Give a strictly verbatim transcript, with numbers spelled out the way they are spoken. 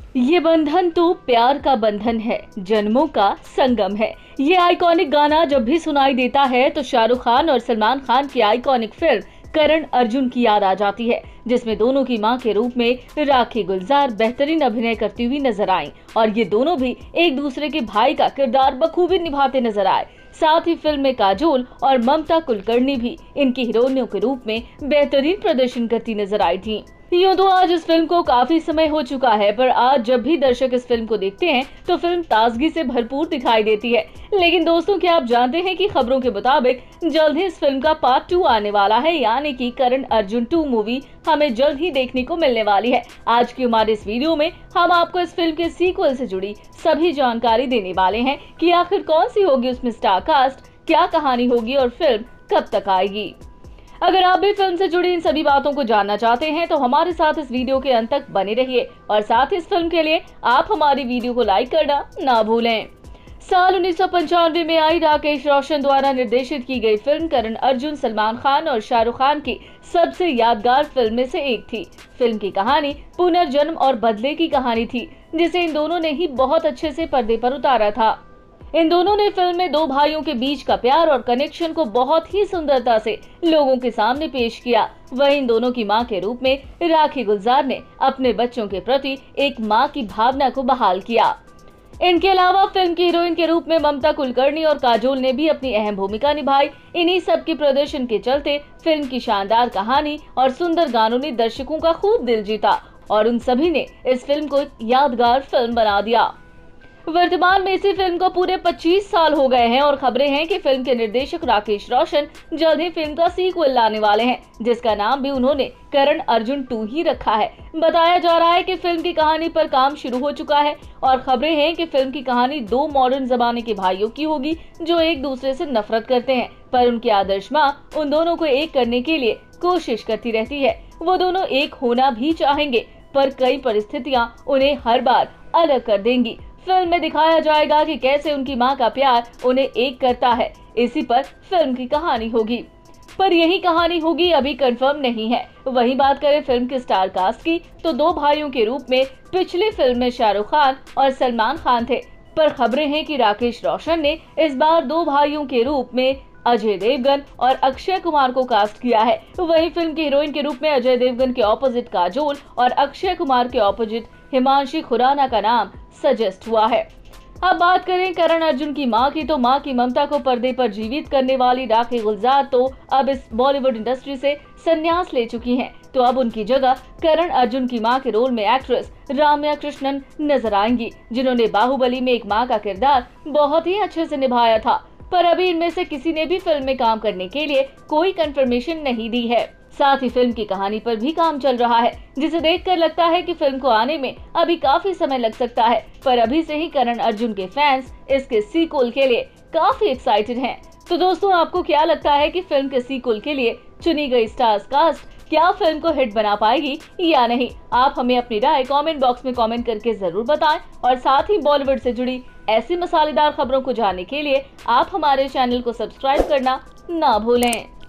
ये बंधन तो प्यार का बंधन है, जन्मों का संगम है। ये आइकॉनिक गाना जब भी सुनाई देता है तो शाहरुख खान और सलमान खान की आइकॉनिक फिल्म करण अर्जुन की याद आ जाती है, जिसमें दोनों की मां के रूप में राखी गुलजार बेहतरीन अभिनय करती हुई नजर आईं और ये दोनों भी एक दूसरे के भाई का किरदार बखूबी निभाते नजर आए। साथ ही फिल्म में काजोल और ममता कुलकर्णी भी इनकी हीरोइनों के रूप में बेहतरीन प्रदर्शन करती नजर आई थी। यूं तो आज इस फिल्म को काफी समय हो चुका है, पर आज जब भी दर्शक इस फिल्म को देखते हैं तो फिल्म ताजगी से भरपूर दिखाई देती है। लेकिन दोस्तों, क्या आप जानते हैं कि खबरों के मुताबिक जल्द ही इस फिल्म का पार्ट टू आने वाला है, यानी कि करण अर्जुन टू मूवी हमें जल्द ही देखने को मिलने वाली है। आज की हमारे इस वीडियो में हम आपको इस फिल्म के सीक्वल से जुड़ी सभी जानकारी देने वाले हैं कि आखिर कौन सी होगी उसमें स्टार कास्ट, क्या कहानी होगी और फिल्म कब तक आएगी। अगर आप भी फिल्म से जुड़ी इन सभी बातों को जानना चाहते हैं तो हमारे साथ इस वीडियो के अंत तक बने रहिए और साथ ही इस फिल्म के लिए आप हमारी वीडियो को लाइक करना ना भूलें। साल उन्नीस सौ पंचानवे में आई राकेश रोशन द्वारा निर्देशित की गई फिल्म करण अर्जुन सलमान खान और शाहरुख खान की सबसे यादगार फिल्म में से एक थी। फिल्म की कहानी पुनर्जन्म और बदले की कहानी थी, जिसे इन दोनों ने ही बहुत अच्छे से पर्दे पर उतारा था। इन दोनों ने फिल्म में दो भाइयों के बीच का प्यार और कनेक्शन को बहुत ही सुंदरता से लोगों के सामने पेश किया। वहीं इन दोनों की मां के रूप में राखी गुलजार ने अपने बच्चों के प्रति एक मां की भावना को बहाल किया। इनके अलावा फिल्म की हीरोइन के रूप में ममता कुलकर्णी और काजोल ने भी अपनी अहम भूमिका निभाई। इन्हीं सब के प्रदर्शन के चलते फिल्म की शानदार कहानी और सुंदर गानों ने दर्शकों का खूब दिल जीता और उन सभी ने इस फिल्म को एक यादगार फिल्म बना दिया। वर्तमान में इसी फिल्म को पूरे पच्चीस साल हो गए हैं और खबरें हैं कि फिल्म के निर्देशक राकेश रोशन जल्द ही फिल्म का सीक्वल लाने वाले हैं, जिसका नाम भी उन्होंने करण अर्जुन टू ही रखा है। बताया जा रहा है कि फिल्म की कहानी पर काम शुरू हो चुका है और खबरें हैं कि फिल्म की कहानी दो मॉडर्न जमाने के भाइयों की होगी जो एक दूसरे से नफरत करते हैं, पर उनकी आदर्श माँ उन दोनों को एक करने के लिए कोशिश करती रहती है। वो दोनों एक होना भी चाहेंगे, पर कई परिस्थितियाँ उन्हें हर बार अलग कर देंगी। फिल्म में दिखाया जाएगा कि कैसे उनकी मां का प्यार उन्हें एक करता है। इसी पर फिल्म की कहानी होगी, पर यही कहानी होगी अभी कंफर्म नहीं है। वहीं बात करें फिल्म के स्टार कास्ट की तो दो भाइयों के रूप में पिछली फिल्म में शाहरुख खान और सलमान खान थे, पर खबरें हैं कि राकेश रोशन ने इस बार दो भाइयों के रूप में अजय देवगन और अक्षय कुमार को कास्ट किया है। वहीं फिल्म की हीरोइन के रूप में अजय देवगन के ऑपोजिट काजोल और अक्षय कुमार के ऑपोजिट हिमांशी खुराना का नाम सजेस्ट हुआ है। अब बात करें करण अर्जुन की मां की तो मां की ममता को पर्दे पर जीवित करने वाली राखी गुलजार तो अब इस बॉलीवुड इंडस्ट्री से संन्यास ले चुकी हैं, तो अब उनकी जगह करण अर्जुन की मां के रोल में एक्ट्रेस राम्या कृष्णन नजर आएंगी, जिन्होंने बाहुबली में एक मां का किरदार बहुत ही अच्छे से निभाया था। पर अभी इनमें से किसी ने भी फिल्म में काम करने के लिए कोई कंफर्मेशन नहीं दी है। साथ ही फिल्म की कहानी पर भी काम चल रहा है, जिसे देखकर लगता है कि फिल्म को आने में अभी काफी समय लग सकता है, पर अभी से ही करण अर्जुन के फैंस इसके सीक्वल के लिए काफी एक्साइटेड हैं। तो दोस्तों, आपको क्या लगता है कि फिल्म के सीक्वल के लिए चुनी गई स्टार्स कास्ट क्या फिल्म को हिट बना पाएगी या नहीं? आप हमें अपनी राय कमेंट बॉक्स में कमेंट करके जरूर बताएं और साथ ही बॉलीवुड से जुड़ी ऐसी मसालेदार खबरों को जानने के लिए आप हमारे चैनल को सब्सक्राइब करना ना भूलें।